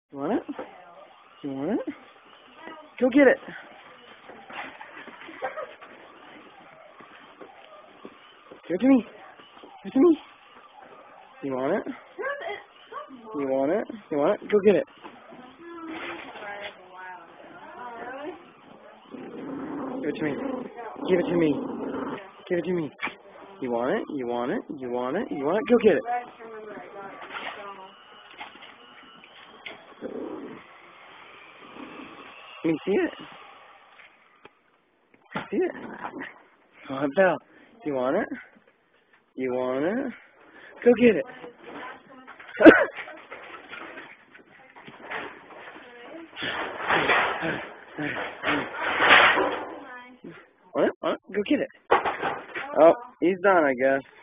You want it? You want it? Go get it. Give it to me. Give it to me. You want it? You want it? You want it? Go get it. Give it to me. Give it to me. Give it to me. You want it? You want it? You want it? You want it? Go get it. Let me see it. See it. Come on, Belle. You want it? You want it? Go get it. Want it? Want it? Go get it. Oh, he's done, I guess.